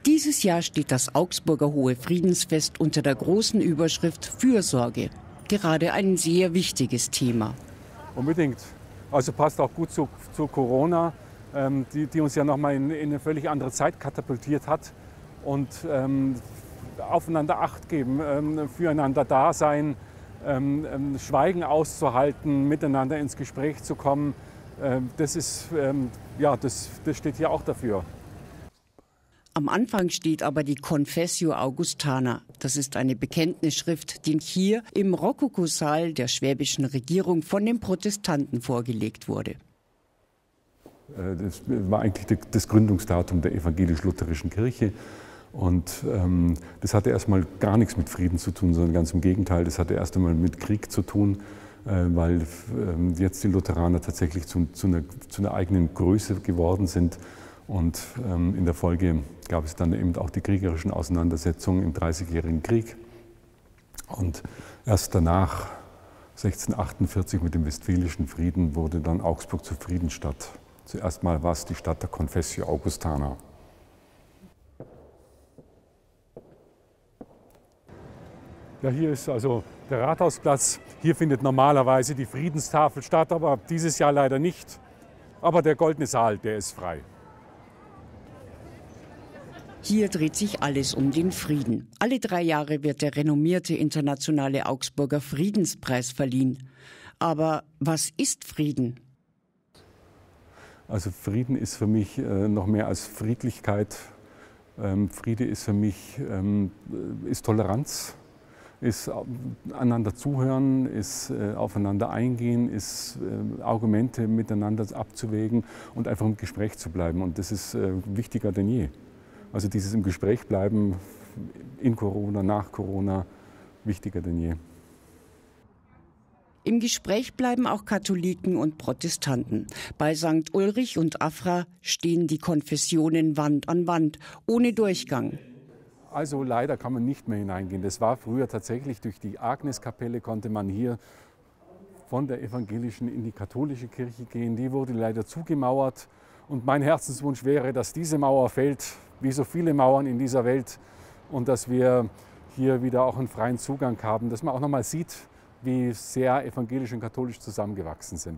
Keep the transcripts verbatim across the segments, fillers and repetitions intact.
Dieses Jahr steht das Augsburger Hohe Friedensfest unter der großen Überschrift Fürsorge. Gerade ein sehr wichtiges Thema. Unbedingt. Also passt auch gut zu, zu Corona, ähm, die, die uns ja nochmal in, in eine völlig andere Zeit katapultiert hat. Und ähm, aufeinander Acht geben, ähm, füreinander da sein, ähm, ähm, Schweigen auszuhalten, miteinander ins Gespräch zu kommen. Ähm, das ist, ähm, ja, das, das steht hier auch dafür. Am Anfang steht aber die Confessio Augustana. Das ist eine Bekenntnisschrift, die hier im Rokokosaal der schwäbischen Regierung von den Protestanten vorgelegt wurde. Das war eigentlich das Gründungsdatum der evangelisch-lutherischen Kirche. Und ähm, das hatte erstmal gar nichts mit Frieden zu tun, sondern ganz im Gegenteil. Das hatte erst einmal mit Krieg zu tun, äh, weil äh, jetzt die Lutheraner tatsächlich zu, zu, einer, zu einer eigenen Größe geworden sind. Und ähm, in der Folge gab es dann eben auch die kriegerischen Auseinandersetzungen im Dreißigjährigen Krieg. Und erst danach, sechzehnhundertachtundvierzig mit dem Westfälischen Frieden, wurde dann Augsburg zur Friedensstadt. Zuerst mal war es die Stadt der Confessio Augustana. Ja, hier ist also der Rathausplatz. Hier findet normalerweise die Friedenstafel statt, aber dieses Jahr leider nicht. Aber der Goldene Saal, der ist frei. Hier dreht sich alles um den Frieden. Alle drei Jahre wird der renommierte internationale Augsburger Friedenspreis verliehen. Aber was ist Frieden? Also Frieden ist für mich äh, noch mehr als Friedlichkeit. Ähm, Friede ist für mich ähm, ist Toleranz, ist einander zuhören, ist äh, aufeinander eingehen, ist äh, Argumente miteinander abzuwägen und einfach im Gespräch zu bleiben. Und das ist äh, wichtiger denn je. Also dieses im Gespräch bleiben in Corona, nach Corona, wichtiger denn je. Im Gespräch bleiben auch Katholiken und Protestanten. Bei Sankt Ulrich und Afra stehen die Konfessionen Wand an Wand, ohne Durchgang. Also leider kann man nicht mehr hineingehen. Das war früher tatsächlich, durch die Agneskapelle konnte man hier von der evangelischen in die katholische Kirche gehen. Die wurde leider zugemauert. Und mein Herzenswunsch wäre, dass diese Mauer fällt, wie so viele Mauern in dieser Welt, und dass wir hier wieder auch einen freien Zugang haben, dass man auch noch mal sieht, wie sehr evangelisch und katholisch zusammengewachsen sind.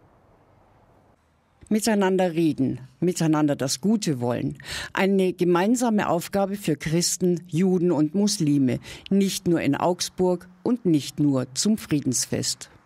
Miteinander reden, miteinander das Gute wollen. Eine gemeinsame Aufgabe für Christen, Juden und Muslime, nicht nur in Augsburg und nicht nur zum Friedensfest.